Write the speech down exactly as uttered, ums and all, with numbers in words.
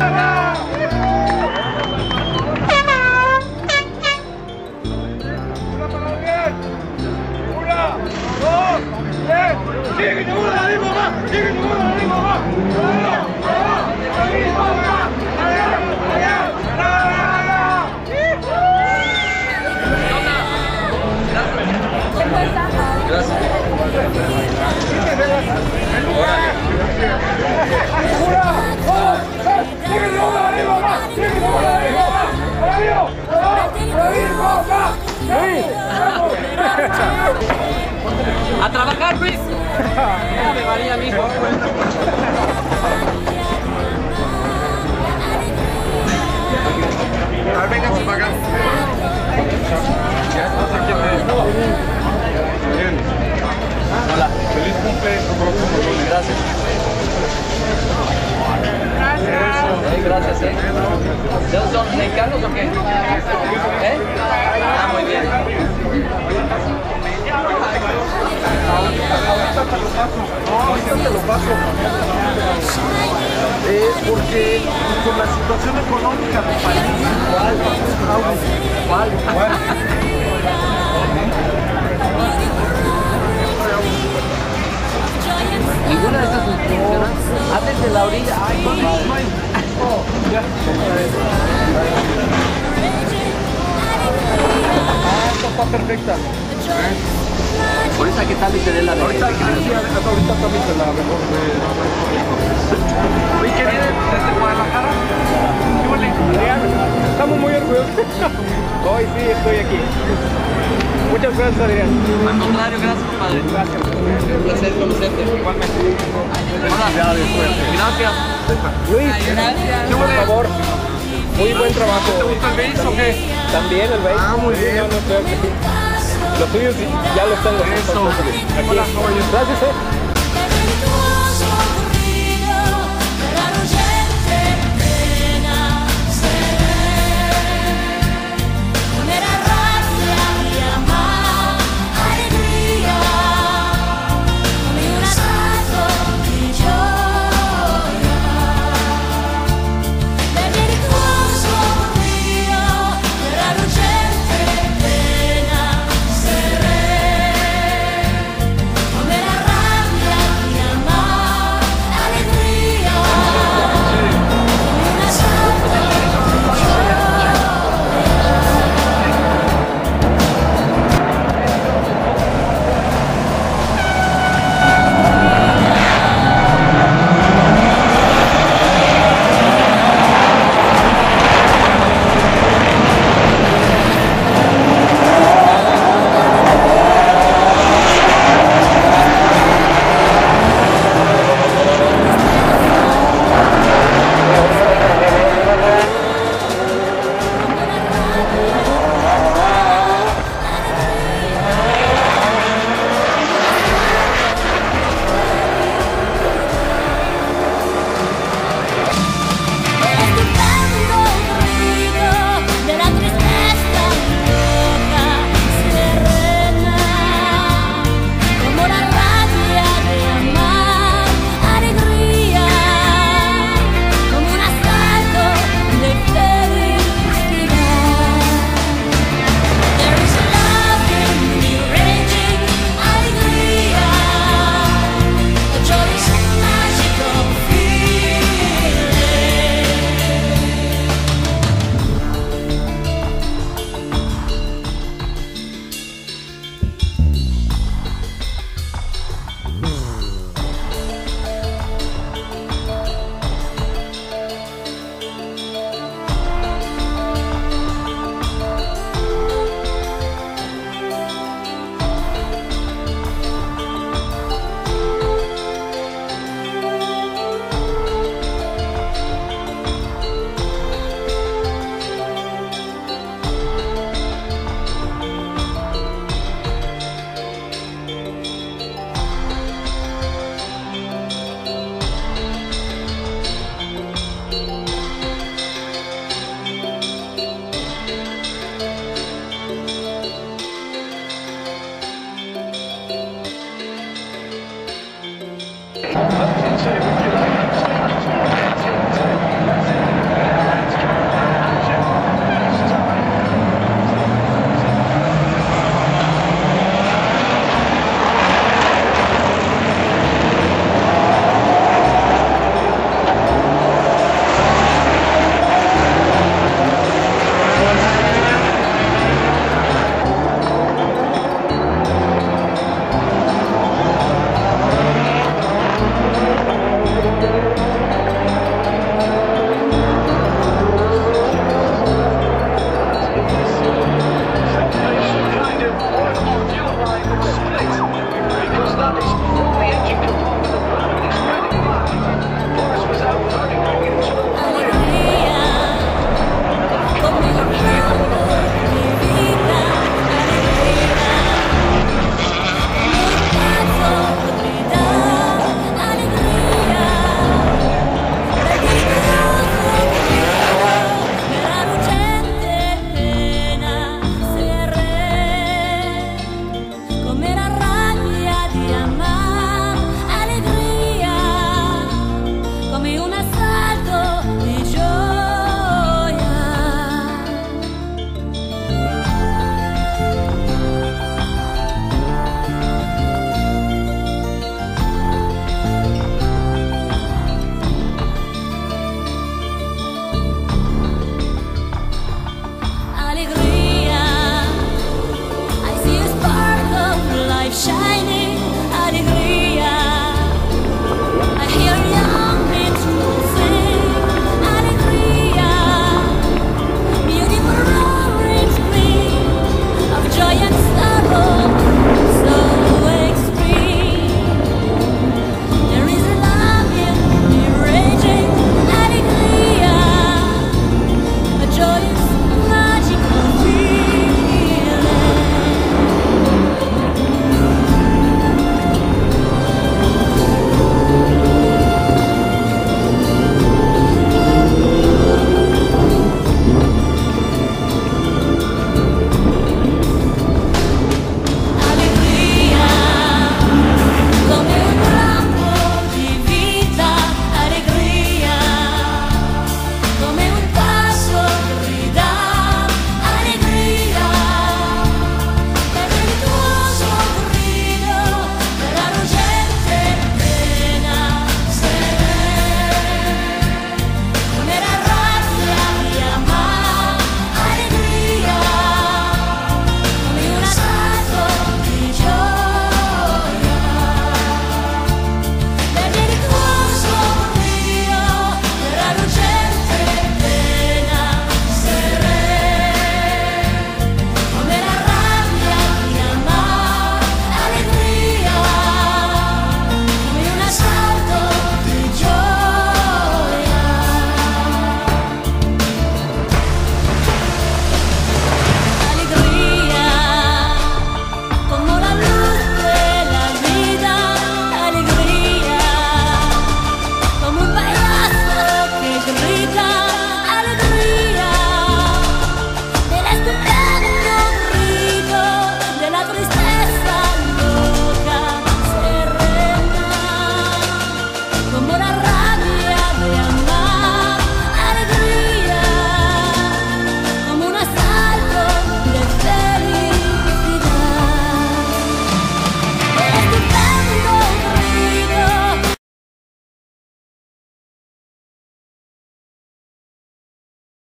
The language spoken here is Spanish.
¡A trabajar, Luis! ¡Ave María, mijo! A ver, vénganse para acá. Ya estás aquí. Bien. Hola. Feliz cumpleaños, próximo lunes. Gracias. Gracias. Sí, gracias, ¿eh? ¿De dónde son? ¿Mexicanos o qué? ¿Eh? Ah, muy bien. Ahorita te lo paso. Ahorita te lo paso. Es porque con la situación económica del país. ¿Cuál? ¿Cuál? ¿Cuál? ¿Ninguna de estas funciona? Haces de la orilla. Ay, no, no. Ya. Ah, esta está perfecta. Ahorita, ¿qué tal? Y te dé la de... Ahorita, ahorita también te la mejor. Oye, ¿qué viene desde Guadalajara? ¿Qué huele? Estamos muy orgullosos. Hoy sí estoy aquí. Muchas gracias, Adrián. Al contrario, gracias, compadre. Gracias. Un placer conocerte. Igualmente. Hola. Gracias. Luis, Gracias. por favor. Muy buen trabajo. ¿Te gusta el base o qué? También el base. Ah, muy bien. No, no, creo que sí. Los tuyos ya los tengo. Eso. Aquí. Hola, ¿cómo estás? Gracias, eh.